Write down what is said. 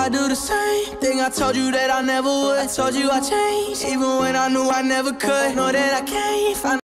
I do the same thing I told you that I never would. I told you I changed, even when I knew I never could. Know that I can't find